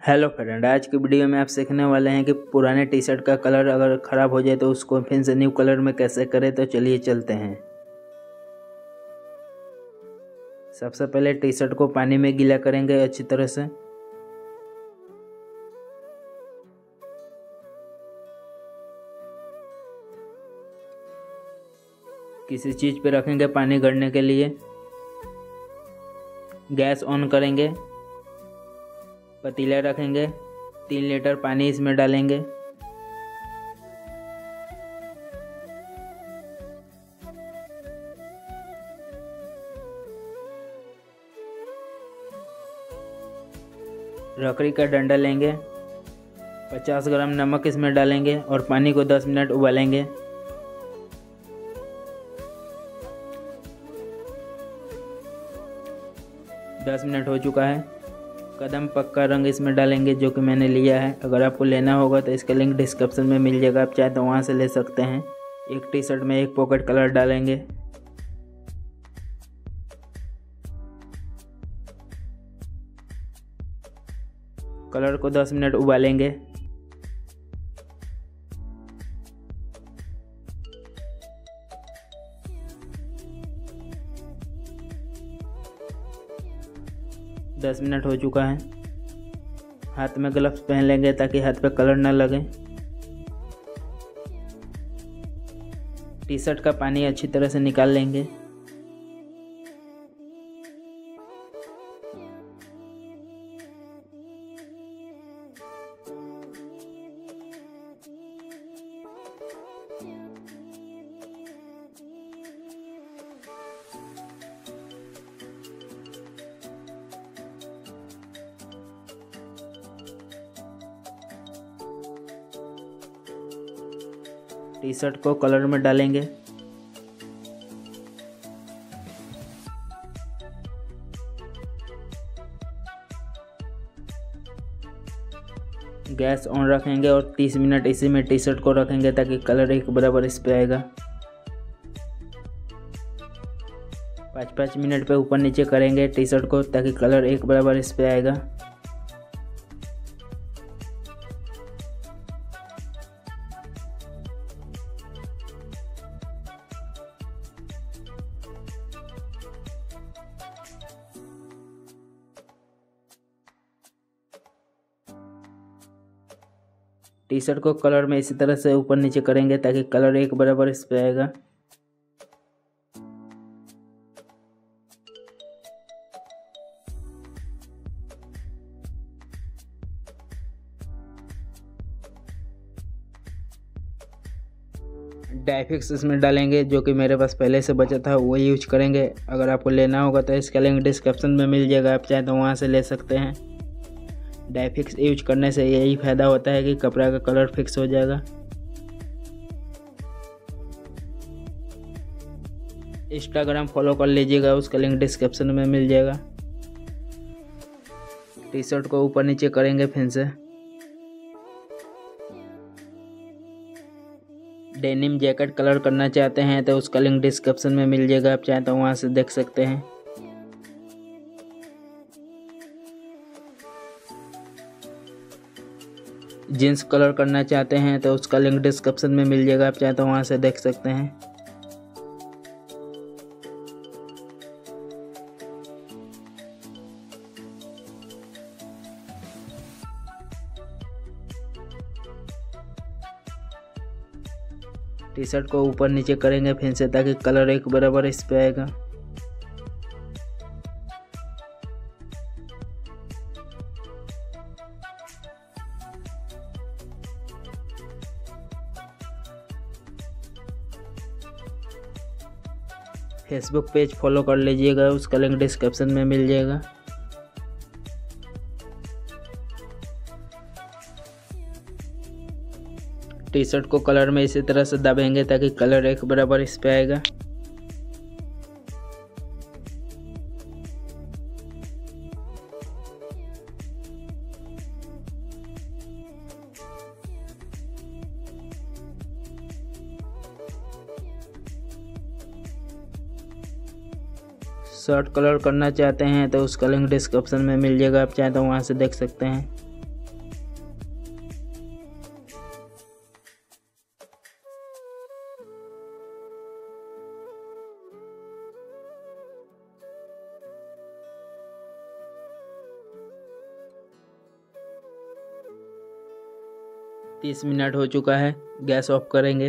Hello friend, आज की video में आप सीखने वाले हैं कि पुराने टी शर्ट का कलर अगर ख़राब हो जाए तो उसको फिर से न्यू कलर में कैसे करें। तो चलिए चलते हैं। सबसे पहले टी शर्ट को पानी में गीला करेंगे अच्छी तरह से। किसी चीज़ पे रखेंगे पानी गड़ने के लिए। गैस ऑन करेंगे, पतीला रखेंगे, 3 लीटर पानी इसमें डालेंगे। लकड़ी का डंडा लेंगे, 50 ग्राम नमक इसमें डालेंगे और पानी को 10 मिनट उबालेंगे। दस मिनट हो चुका है। कदम पक्का रंग इसमें डालेंगे जो कि मैंने लिया है। अगर आपको लेना होगा तो इसका लिंक डिस्क्रिप्शन में मिल जाएगा, आप चाहे तो वहाँ से ले सकते हैं। एक टी शर्ट में एक पॉकेट कलर डालेंगे। कलर को 10 मिनट उबालेंगे। दस मिनट हो चुका है। हाथ में ग्लव्स पहन लेंगे ताकि हाथ पे कलर ना लगे। टी शर्ट का पानी अच्छी तरह से निकाल लेंगे। टी शर्ट को कलर में डालेंगे। गैस ऑन रखेंगे और 30 मिनट इसी में टी शर्ट को रखेंगे ताकि कलर एक बराबर इस पे आएगा। 5-5 मिनट पे ऊपर नीचे करेंगे टी शर्ट को ताकि कलर एक बराबर इस पे आएगा। टी शर्ट को कलर में इसी तरह से ऊपर नीचे करेंगे ताकि कलर एक बराबर इस पे आएगा। डायफिक्स इसमें डालेंगे जो कि मेरे पास पहले से बचा था, वो यूज करेंगे। अगर आपको लेना होगा तो इसका लिंक डिस्क्रिप्शन में मिल जाएगा, आप चाहे तो वहाँ से ले सकते हैं। डायफिक्स यूज करने से यही फ़ायदा होता है कि कपड़ा का कलर फिक्स हो जाएगा। इंस्टाग्राम फॉलो कर लीजिएगा, उसका लिंक डिस्क्रिप्शन में मिल जाएगा। टी शर्ट को ऊपर नीचे करेंगे फिर से। डेनिम जैकेट कलर करना चाहते हैं तो उसका लिंक डिस्क्रिप्शन में मिल जाएगा, आप चाहे तो वहाँ से देख सकते हैं। जीन्स कलर करना चाहते हैं तो उसका लिंक डिस्क्रिप्शन में मिल जाएगा, आप चाहे तो वहाँ से देख सकते हैं। टी शर्ट को ऊपर नीचे करेंगे फिर से ताकि कलर एक बराबर इस पे आएगा। फेसबुक पेज फॉलो कर लीजिएगा, उसका लिंक डिस्क्रिप्शन में मिल जाएगा। टी शर्ट को कलर में इसी तरह से दबाएंगे ताकि कलर एक बराबर इस पे आएगा। शर्ट कलर करना चाहते हैं तो उसका लिंक डिस्क्रिप्शन में मिल जाएगा, आप चाहें तो वहाँ से देख सकते हैं। 30 मिनट हो चुका है, गैस ऑफ करेंगे।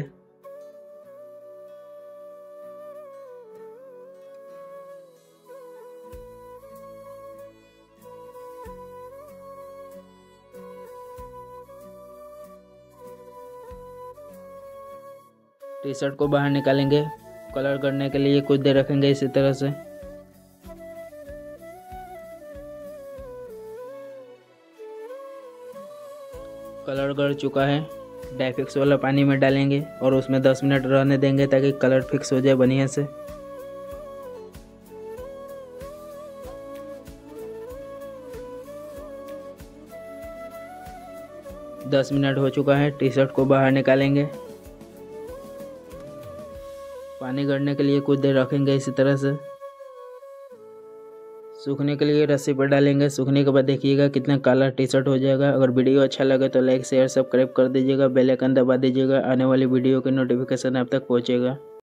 टी शर्ट को बाहर निकालेंगे, कलर करने के लिए कुछ देर रखेंगे इसी तरह से। कलर कर चुका है, डाइफिक्स वाला पानी में डालेंगे और उसमें 10 मिनट रहने देंगे ताकि कलर फिक्स हो जाए बढ़िया से। दस मिनट हो चुका है, टी शर्ट को बाहर निकालेंगे। पानी गड़ने के लिए कुछ देर रखेंगे इसी तरह से। सूखने के लिए रस्सी पर डालेंगे। सूखने के बाद देखिएगा कितना काला टी शर्ट हो जाएगा। अगर वीडियो अच्छा लगे तो लाइक शेयर सब्सक्राइब कर दीजिएगा, बेल आइकन दबा दीजिएगा, आने वाली वीडियो की नोटिफिकेशन आप तक पहुंचेगा।